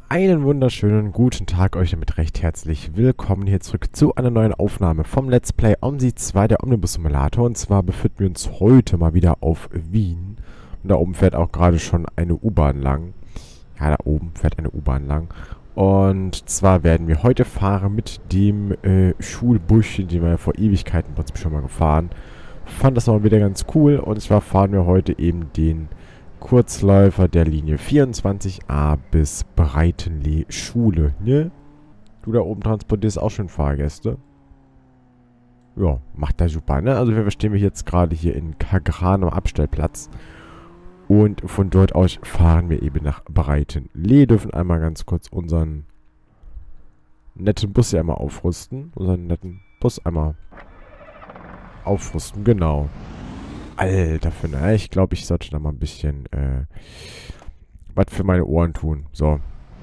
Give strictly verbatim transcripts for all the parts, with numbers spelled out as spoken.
Einen wunderschönen guten Tag euch damit recht herzlich willkommen hier zurück zu einer neuen Aufnahme vom Let's Play OMSI zwei, der Omnibus Simulator. Und zwar befinden wir uns heute mal wieder auf Wien. Und da oben fährt auch gerade schon eine U-Bahn lang. Ja, da oben fährt eine U-Bahn lang. Und zwar werden wir heute fahren mit dem äh, Schulbus, den wir vor Ewigkeiten im Prinzip schon mal gefahren. Fand das mal wieder ganz cool. Und zwar fahren wir heute eben den Kurzläufer der Linie vierundzwanzig a bis Breitenlee Schule, ne? Du da oben transportierst auch schon Fahrgäste. Ja, macht das super, ne? Also wir stehen wir jetzt gerade hier in Kagran am Abstellplatz. Und von dort aus fahren wir eben nach Breitenlee. Dürfen einmal ganz kurz unseren netten Bus hier einmal aufrüsten. Unseren netten Bus einmal aufrüsten, genau. Alter, für ne, ich glaube, ich sollte da mal ein bisschen, äh, was für meine Ohren tun. So.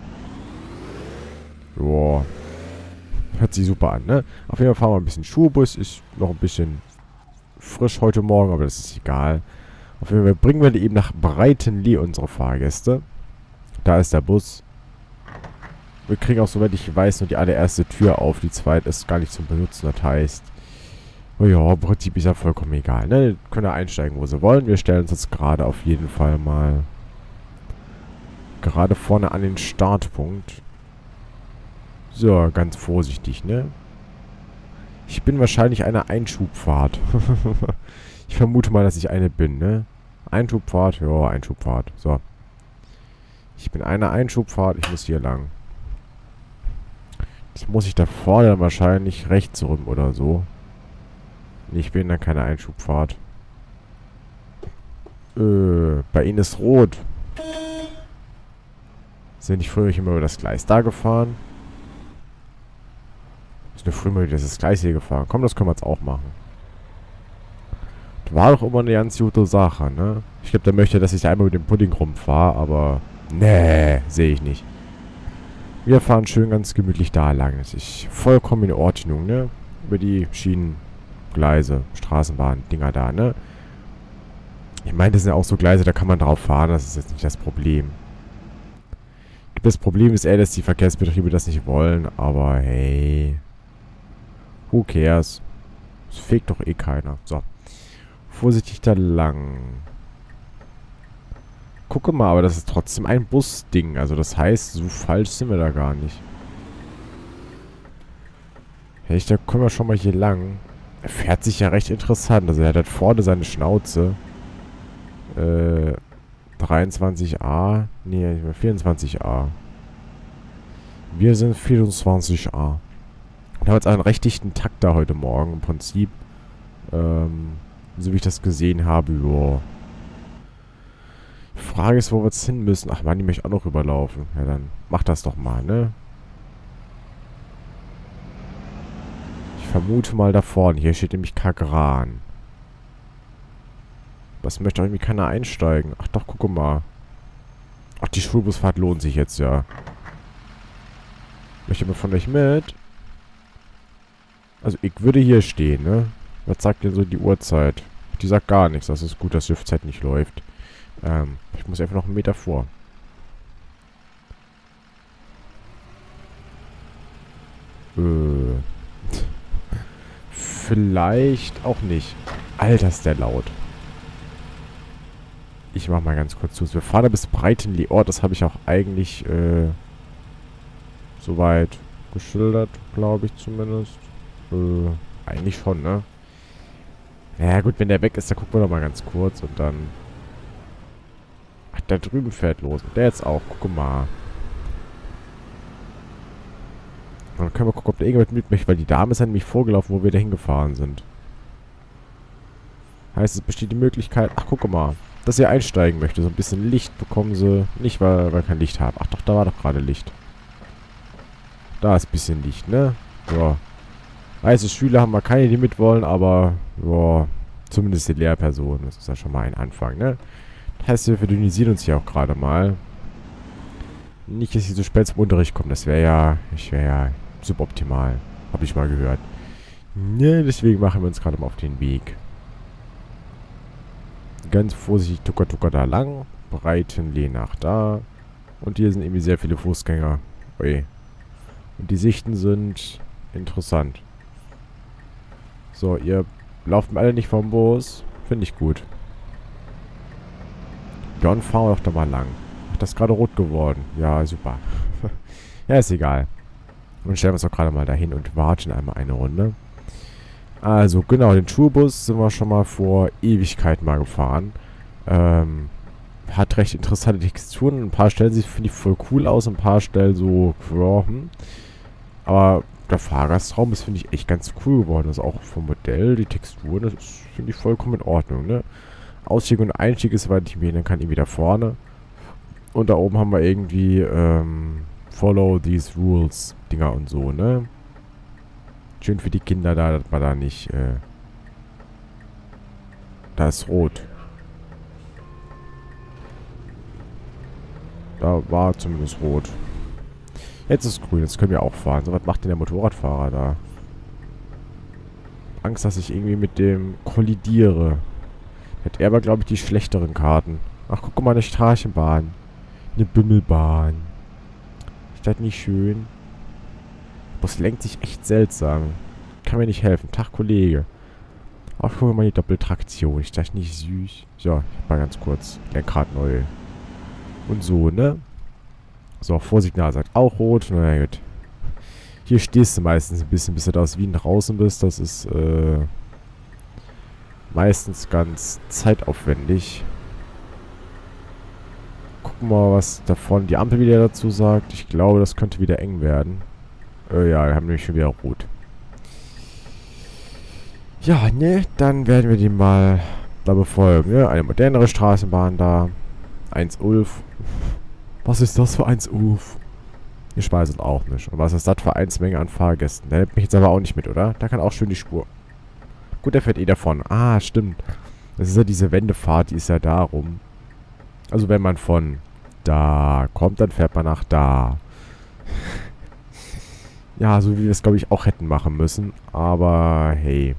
Joa. Hört sich super an, ne? Auf jeden Fall fahren wir ein bisschen Schulbus. Ist noch ein bisschen frisch heute Morgen, aber das ist egal. Auf jeden Fall bringen wir die eben nach Breitenlee, unsere Fahrgäste. Da ist der Bus. Wir kriegen auch, soweit ich weiß, nur die allererste Tür auf. Die zweite ist gar nicht zum Benutzen, das heißt... Oh ja, im Prinzip ist ja vollkommen egal, ne? Können ja einsteigen, wo sie wollen. Wir stellen uns jetzt gerade auf jeden Fall mal gerade vorne an den Startpunkt. So, ganz vorsichtig, ne? Ich bin wahrscheinlich eine Einschubfahrt. Ich vermute mal, dass ich eine bin, ne? Einschubfahrt, ja, Einschubfahrt. So. Ich bin eine Einschubfahrt, ich muss hier lang. Jetzt muss ich da vorne dann wahrscheinlich rechts rum oder so. Ich bin dann keine Einschubfahrt. Äh, bei Ihnen ist rot. Sind nicht früher immer über das Gleis da gefahren? Ist eine früher über das Gleis hier gefahren. Komm, das können wir jetzt auch machen. Das war doch immer eine ganz gute Sache, ne? Ich glaube, der möchte, dass ich einmal mit dem Pudding rumfahre, aber... Nee, sehe ich nicht. Wir fahren schön ganz gemütlich da lang. Das ist vollkommen in Ordnung, ne? Über die Schienen... Gleise, Straßenbahn, Dinger da, ne? Ich meine, das sind ja auch so Gleise, da kann man drauf fahren, das ist jetzt nicht das Problem. Das Problem ist eher, dass die Verkehrsbetriebe das nicht wollen, aber hey. Who cares? Das fegt doch eh keiner. So. Vorsichtig da lang. Gucke mal, aber das ist trotzdem ein Busding. Also das heißt, so falsch sind wir da gar nicht. Hey, da kommen wir schon mal hier lang. Er fährt sich ja recht interessant. Also er hat vorne seine Schnauze. Äh, dreiundzwanzig a. Nee, vierundzwanzig a. Wir sind vierundzwanzig a. Wir haben jetzt einen recht dichten Takt da heute Morgen im Prinzip. Ähm, so wie ich das gesehen habe, joa. Die Frage ist, wo wir jetzt hin müssen. Ach man, die möchte auch noch rüberlaufen. Ja, dann mach das doch mal, ne? Ich vermute mal da vorne. Hier steht nämlich Kagran. Was möchte auch irgendwie keiner einsteigen? Ach doch, guck mal. Ach, die Schulbusfahrt lohnt sich jetzt ja. Möchte man von euch mit? Also ich würde hier stehen, ne? Was sagt denn so die Uhrzeit? Die sagt gar nichts. Das ist gut, dass die Zeit nicht läuft. Ähm, ich muss einfach noch einen Meter vor. Äh... Vielleicht auch nicht. Alter, ist der laut. Ich mach mal ganz kurz zu. Wir fahren da bis Breitenlee. Oh, das habe ich auch eigentlich äh, soweit geschildert, glaube ich zumindest. Äh, eigentlich schon, ne? Naja gut, wenn der weg ist, dann gucken wir doch mal ganz kurz und dann... Ach, da drüben fährt los. Und der jetzt auch. Guck mal. Dann können wir gucken, ob der irgendjemand mit möchte, weil die Dame ist ja nämlich vorgelaufen, wo wir da hingefahren sind. Heißt, es besteht die Möglichkeit... Ach, guck mal. Dass sie einsteigen möchte. So ein bisschen Licht bekommen sie. Nicht, weil wir kein Licht haben. Ach doch, da war doch gerade Licht. Da ist ein bisschen Licht, ne? Ja. Weiße Schüler haben wir keine, die mitwollen, aber... Ja, zumindest die Lehrpersonen. Das ist ja schon mal ein Anfang, ne? Das heißt, wir verdünnisieren uns hier auch gerade mal. Nicht, dass sie so spät zum Unterricht kommen. Das wäre ja... Ich wäre ja... suboptimal. Habe ich mal gehört. Ne, deswegen machen wir uns gerade mal auf den Weg. Ganz vorsichtig tucker tucker da lang. Breitenlee nach da. Und hier sind irgendwie sehr viele Fußgänger. Ui. Und die Sichten sind interessant. So, ihr lauft mir alle nicht vom Bus. Finde ich gut. Dann fahren wir doch da mal lang. Ach, das ist gerade rot geworden. Ja, super. Ja, ist egal. Und stellen wir uns doch gerade mal dahin und warten einmal eine Runde. Also, genau, den Tourbus sind wir schon mal vor Ewigkeit mal gefahren. Ähm, hat recht interessante Texturen. Ein paar Stellen sieht, finde ich, voll cool aus. Ein paar Stellen so, ja, hm. Aber der Fahrgastraum ist, finde ich, echt ganz cool geworden. Also auch vom Modell, die Texturen, das ist, finde ich, vollkommen in Ordnung, ne? Ausstieg und Einstieg ist, soweit ich mich erinnern kann, irgendwie da vorne. Und da oben haben wir irgendwie, ähm, Follow these rules Dinger und so, ne? Schön für die Kinder da, dass man da nicht, äh... Da ist rot. Da war zumindest rot. Jetzt ist grün, jetzt können wir auch fahren. So, was macht denn der Motorradfahrer da? Angst, dass ich irgendwie mit dem kollidiere. Hat er aber, glaube ich, die schlechteren Karten. Ach, guck mal, eine Straßenbahn. Eine Bimmelbahn. Ist das nicht schön? Das lenkt sich echt seltsam. Kann mir nicht helfen. Tag, Kollege. Ach, guck mal die Doppeltraktion. Ist das nicht süß? So, ich hab mal ganz kurz Lenkrad neu. Und so, ne? So, Vorsignal sagt auch rot. Na ja, gut. Hier stehst du meistens ein bisschen, bis du da aus Wien draußen bist. Das ist, äh... meistens ganz zeitaufwendig. Gucken wir mal, was davon die Ampel wieder dazu sagt. Ich glaube, das könnte wieder eng werden. Äh, ja, wir haben nämlich schon wieder rot. Ja, ne, dann werden wir die mal da befolgen. Ne? Eine modernere Straßenbahn da. eins Ulf. Was ist das für eins Ulf? Ich weiß es auch nicht. Und was ist das für eins Menge an Fahrgästen? Der nimmt mich jetzt aber auch nicht mit, oder? Da kann auch schön die Spur. Gut, der fährt eh davon. Ah, stimmt. Das ist ja diese Wendefahrt, die ist ja darum. Also wenn man von da kommt, dann fährt man nach da. Ja, so wie wir es, glaube ich, auch hätten machen müssen. Aber, hey.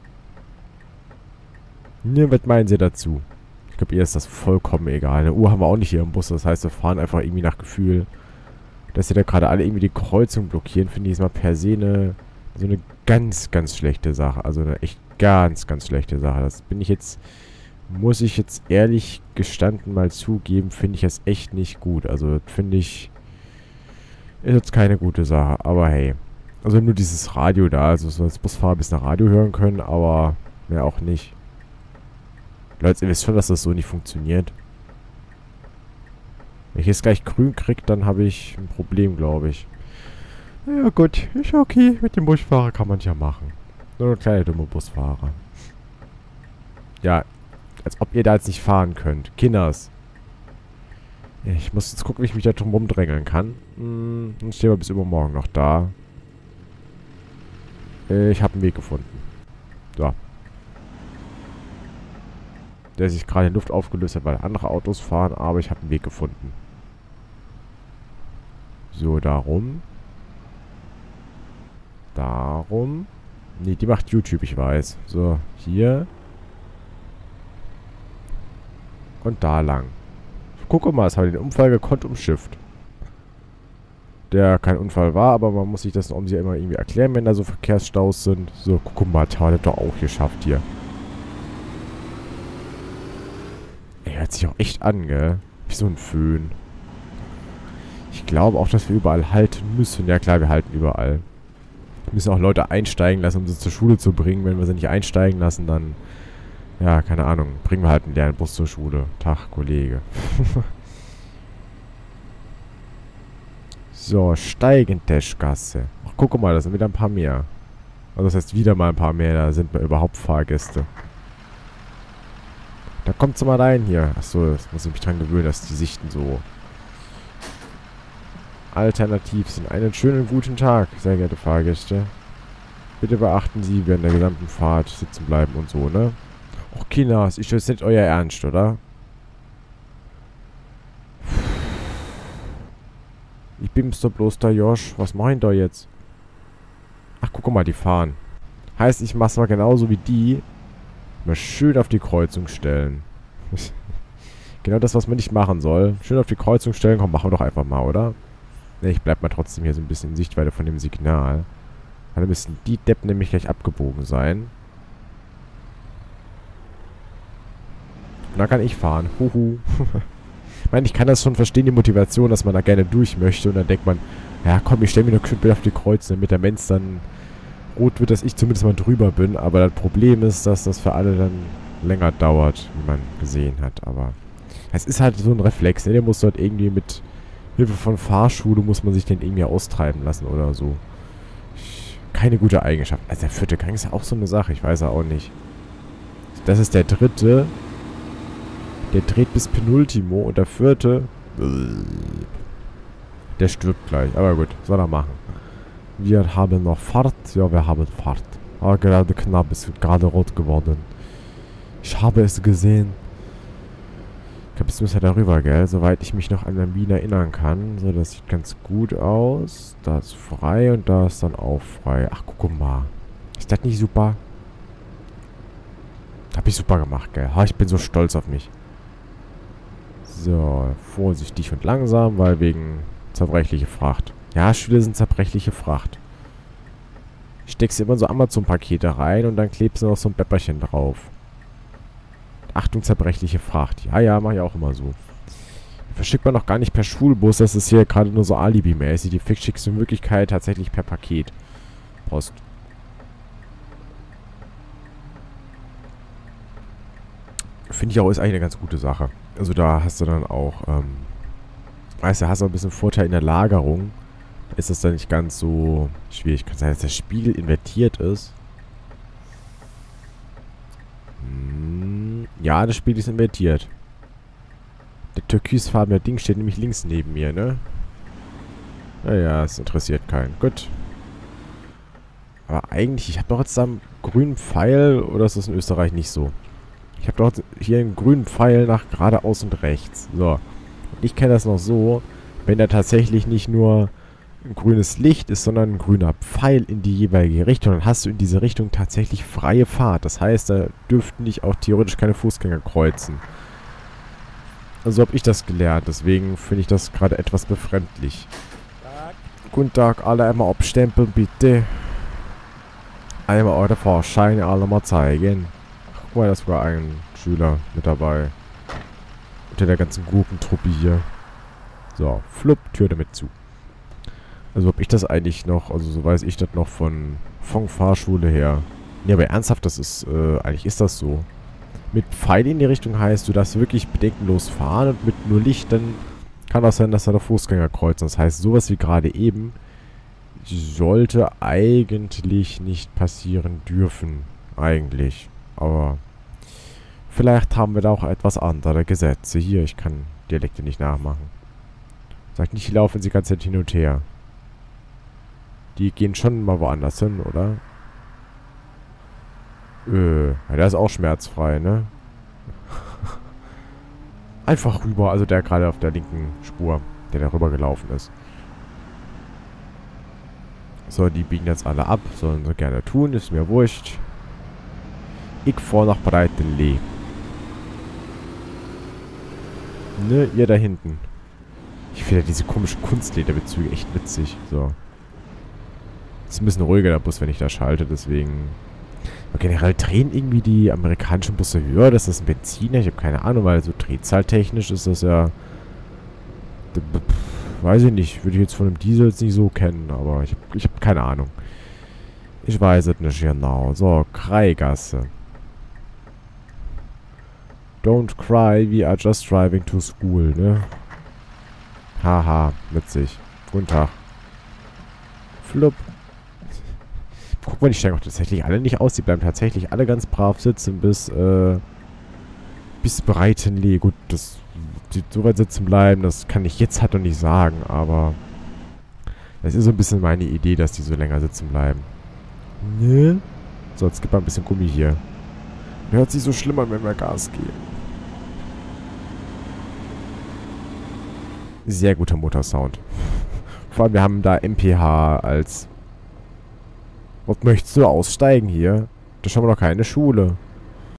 Ne, was meinen Sie dazu? Ich glaube, ihr ist das vollkommen egal. Eine Uhr haben wir auch nicht hier im Bus. Das heißt, wir fahren einfach irgendwie nach Gefühl. Dass sie da gerade alle irgendwie die Kreuzung blockieren, finde ich jetzt mal per se eine, so eine ganz, ganz schlechte Sache. Also eine echt ganz, ganz schlechte Sache. Das bin ich jetzt, muss ich jetzt ehrlich gestanden mal zugeben, finde ich jetzt echt nicht gut. Also finde ich, ist jetzt keine gute Sache. Aber hey, also nur dieses Radio da, also so als Busfahrer bis nach Radio hören können, aber mehr auch nicht. Leute, ihr wisst schon, dass das so nicht funktioniert. Wenn ich jetzt gleich grün kriege, dann habe ich ein Problem, glaube ich. Ja gut, ist okay. Mit dem Busfahrer kann man es ja machen. Nur ein kleiner dummer Busfahrer. Ja, als ob ihr da jetzt nicht fahren könnt. Kinders. Ich muss jetzt gucken, wie ich mich da drum rumdrängeln kann. Hm, dann stehen wir bis übermorgen noch da. Ich habe einen Weg gefunden. So. Der sich gerade in Luft aufgelöst hat, weil andere Autos fahren, aber ich habe einen Weg gefunden. So, darum. Darum. Nee, die macht YouTube, ich weiß. So, hier. Und da lang. Guck mal, es hat den Unfall gekonnt umschifft. Der kein Unfall war, aber man muss sich das um sie immer irgendwie erklären, wenn da so Verkehrsstaus sind. So, guck mal, der hat doch auch geschafft hier. Er hört sich auch echt an, gell? Wie so ein Föhn. Ich glaube auch, dass wir überall halten müssen. Ja klar, wir halten überall. Wir müssen auch Leute einsteigen lassen, um sie zur Schule zu bringen. Wenn wir sie nicht einsteigen lassen, dann... Ja, keine Ahnung. Bringen wir halt einen leeren Bus zur Schule. Tag, Kollege. So, Steigenteschgasse. Ach, guck mal, da sind wieder ein paar mehr. Also das heißt wieder mal ein paar mehr. Da sind wir überhaupt Fahrgäste. Da kommt sie mal rein hier. Achso, das muss ich mich dran gewöhnen, dass die Sichten so alternativ sind. Einen schönen guten Tag, sehr geehrte Fahrgäste. Bitte beachten Sie während der gesamten Fahrt sitzen bleiben und so, ne? Och, Kinders, ist das nicht euer Ernst, oder? Ich bin's doch bloß der Josh. Was meint ihr jetzt? Ach, guck mal, die fahren. Heißt, ich mach's mal genauso wie die. Mal schön auf die Kreuzung stellen. Genau das, was man nicht machen soll. Schön auf die Kreuzung stellen. Komm, machen wir doch einfach mal, oder? Ne, ich bleib mal trotzdem hier so ein bisschen in Sichtweite von dem Signal. Weil dann müssen die Deppen nämlich gleich abgebogen sein. Und dann kann ich fahren. Huhu. Ich meine, ich kann das schon verstehen, die Motivation, dass man da gerne durch möchte. Und dann denkt man, ja komm, ich stelle mich nur schön auf die Kreuze, damit der Mensch dann rot wird, dass ich zumindest mal drüber bin. Aber das Problem ist, dass das für alle dann länger dauert, wie man gesehen hat. Aber es ist halt so ein Reflex, ne? Der muss dort irgendwie mit Hilfe von Fahrschule, muss man sich den irgendwie austreiben lassen oder so. Keine gute Eigenschaft. Also der vierte Gang ist ja auch so eine Sache, ich weiß ja auch nicht. Das ist der dritte. Der dreht bis Penultimo und der vierte, der stirbt gleich. Aber gut, soll er machen. Wir haben noch Fahrt. Ja, wir haben Fahrt. Aber gerade knapp, ist gerade rot geworden. Ich habe es gesehen. Ich glaube, jetzt müssen wir darüber, gell? Soweit ich mich noch an den Wien erinnern kann. So, das sieht ganz gut aus. Da ist frei und da ist dann auch frei. Ach, guck mal. Ist das nicht super? Hab ich super gemacht, gell? Ha, ich bin so stolz auf mich. So, vorsichtig und langsam, weil wegen zerbrechliche Fracht. Ja, Schüler sind zerbrechliche Fracht. Steckst immer so Amazon-Pakete rein und dann klebst du noch so ein Pepperchen drauf. Achtung, zerbrechliche Fracht. Ja, ja, mach ich auch immer so. Verschickt man noch gar nicht per Schulbus, das ist hier gerade nur so Alibi-mäßig. Die Fix schickst du in Wirklichkeit tatsächlich per Paket. Post. Finde ich auch, ist eigentlich eine ganz gute Sache. Also da hast du dann auch, ähm, weißt du, hast du ein bisschen Vorteil in der Lagerung. Ist das dann nicht ganz so schwierig. Kann sein, dass der Spiegel invertiert ist. Hm, ja, das Spiegel ist invertiert. Der türkisfarbene Ding steht nämlich links neben mir, ne? Naja, es interessiert keinen. Gut. Aber eigentlich, ich habe doch jetzt da einen grünen Pfeil, oder ist das in Österreich nicht so? Ich habe doch hier einen grünen Pfeil nach geradeaus und rechts. So. Und ich kenne das noch so, wenn da tatsächlich nicht nur ein grünes Licht ist, sondern ein grüner Pfeil in die jeweilige Richtung, dann hast du in diese Richtung tatsächlich freie Fahrt. Das heißt, da dürften dich auch theoretisch keine Fußgänger kreuzen. Also habe ich das gelernt. Deswegen finde ich das gerade etwas befremdlich. Tag. Guten Tag, alle einmal abstempeln, bitte. Einmal eure Fahrscheine alle mal zeigen. Guck mal, das war ein Schüler mit dabei. Unter der ganzen Gurkentruppe hier. So, flupp, Tür damit zu. Also ob ich das eigentlich noch, also so weiß ich das noch von, von Fahrschule her. Ne, aber ernsthaft, das ist, äh, eigentlich ist das so. Mit Pfeil in die Richtung heißt, du darfst wirklich bedenkenlos fahren und mit nur Licht, dann kann das sein, dass da der Fußgänger kreuzt. Das heißt, sowas wie gerade eben sollte eigentlich nicht passieren dürfen. Eigentlich. Aber vielleicht haben wir da auch etwas andere Gesetze. Hier, ich kann Dialekte nicht nachmachen. Sagt nicht, die laufen sie die ganze Zeit hin und her. Die gehen schon mal woanders hin, oder? Äh, ja, der ist auch schmerzfrei, ne? Einfach rüber, also der gerade auf der linken Spur, der da rüber gelaufen ist. So, die biegen jetzt alle ab, sollen sie gerne tun, ist mir wurscht. Ich fahr nach Breitenlee. Ne, ihr da hinten. Ich finde diese komischen Kunstlederbezüge echt witzig. So. Ist ein bisschen ruhiger der Bus, wenn ich da schalte, deswegen. Aber generell drehen irgendwie die amerikanischen Busse höher. Das ist ein Benziner, ich habe keine Ahnung, weil so drehzahltechnisch ist das ja. Weiß ich nicht, würde ich jetzt von einem Diesel jetzt nicht so kennen, aber ich habe ich hab keine Ahnung. Ich weiß es nicht genau. So, Kreigasse. Don't cry, we are just driving to school, ne? Haha, witzig. Guten Tag. Flupp. Guck mal, die steigen auch tatsächlich alle nicht aus. Die bleiben tatsächlich alle ganz brav sitzen bis, äh, bis Breitenlee. Gut, das, die so weit sitzen bleiben, das kann ich jetzt halt noch nicht sagen, aber das ist so ein bisschen meine Idee, dass die so länger sitzen bleiben. Ne? So, jetzt gibt mal ein bisschen Gummi hier. Hört sich so schlimm an, wenn wir Gas geben. Sehr guter Motorsound. Vor allem, wir haben da M P H als... Was möchtest du aussteigen hier? Da haben wir doch keine Schule.